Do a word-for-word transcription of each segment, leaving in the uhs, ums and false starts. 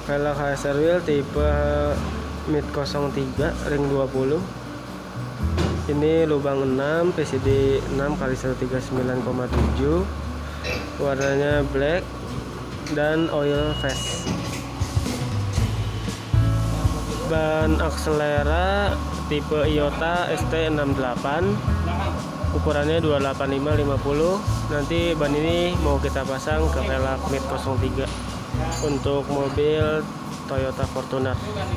Velg H S R wheel tipe mid nol tiga ring dua puluh. Ini lubang enam, P C D enam kali seratus tiga puluh sembilan koma tujuh. Warnanya black dan oil fast. Ban akselera tipe Iota S T enam delapan. Ukurannya dua delapan lima lima puluh. Nanti ban ini mau kita pasang ke velg mid nol tiga untuk mobil Toyota Fortuner.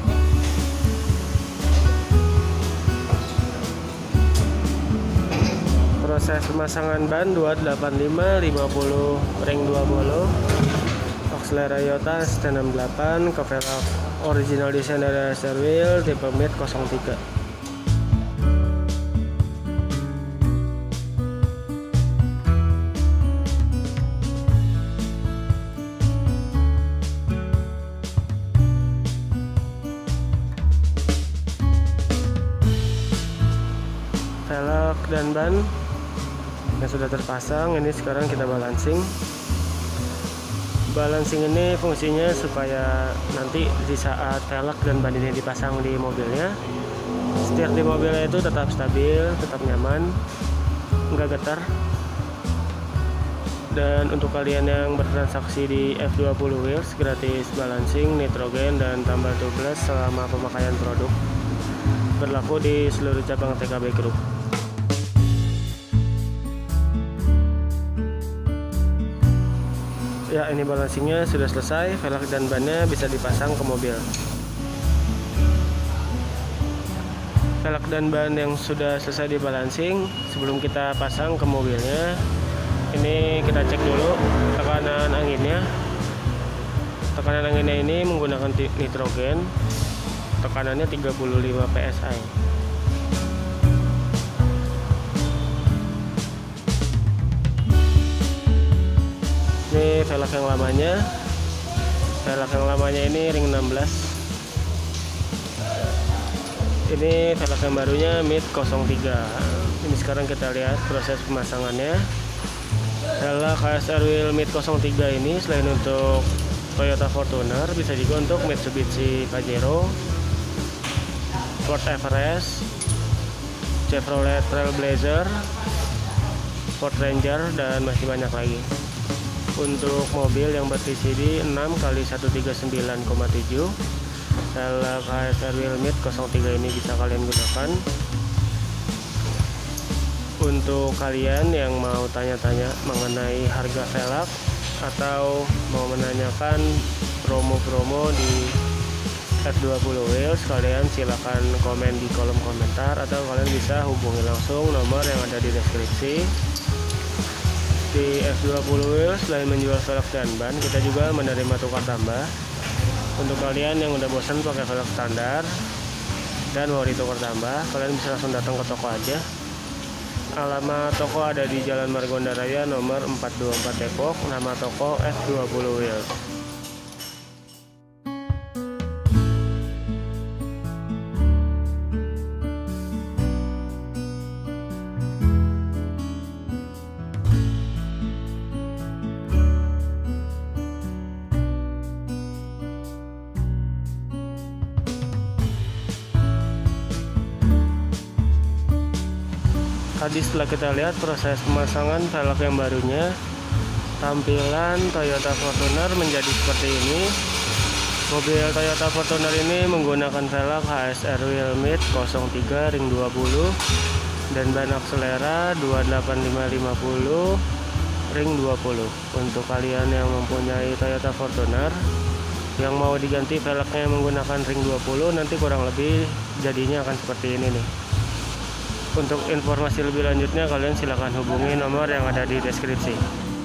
Proses pemasangan ban dua delapan lima lima puluh ring dua puluh. Akselera Iota S T enam delapan ke velg original desain dari H S R wheel tipe mid nol tiga. Velg dan ban yang sudah terpasang, ini sekarang kita balancing. Balancing ini fungsinya supaya nanti di saat velg dan ban ini dipasang di mobilnya, setir di mobilnya itu tetap stabil, tetap nyaman, nggak getar. Dan untuk kalian yang bertransaksi di F dua puluh Wheels, gratis balancing, nitrogen, dan tambal tubeless selama pemakaian produk. Berlaku di seluruh cabang T K B Group. Ya, ini balancingnya sudah selesai, velg dan bannya bisa dipasang ke mobil. Velg dan ban yang sudah selesai dibalancing, sebelum kita pasang ke mobilnya, ini kita cek dulu tekanan anginnya. Tekanan anginnya ini menggunakan nitrogen, tekanannya tiga puluh lima P S I. Ini velg yang lamanya. Velg yang lamanya ini ring enam belas. Ini velg yang barunya mid nol tiga. Ini sekarang kita lihat proses pemasangannya. Velg H S R wheel mid nol tiga ini selain untuk Toyota Fortuner, bisa juga untuk Mitsubishi Pajero, Ford Everest, Chevrolet Trailblazer, Ford Ranger, dan masih banyak lagi. Untuk mobil yang ber-P C D enam kali seratus tiga puluh sembilan koma tujuh, velg H S R wheel mid nol tiga ini bisa kalian gunakan. Untuk kalian yang mau tanya-tanya mengenai harga velg atau mau menanyakan promo-promo di F dua puluh Wheels, kalian silahkan komen di kolom komentar atau kalian bisa hubungi langsung nomor yang ada di deskripsi. Di F dua puluh Wheels selain menjual velg dan ban, kita juga menerima tukar tambah. Untuk kalian yang udah bosan pakai velg standar dan mau ditukar tambah, kalian bisa langsung datang ke toko aja. Alamat toko ada di Jalan Margonda Raya nomor empat dua empat Depok. Nama toko F dua puluh Wheels. Tadi setelah kita lihat proses pemasangan velg yang barunya, tampilan Toyota Fortuner menjadi seperti ini. Mobil Toyota Fortuner ini menggunakan velg H S R wheel mid nol tiga ring dua puluh dan ban akselera dua delapan lima lima puluh ring dua puluh. Untuk kalian yang mempunyai Toyota Fortuner yang mau diganti velgnya menggunakan ring dua puluh, nanti kurang lebih jadinya akan seperti ini nih. Untuk informasi lebih lanjutnya kalian silahkan hubungi nomor yang ada di deskripsi.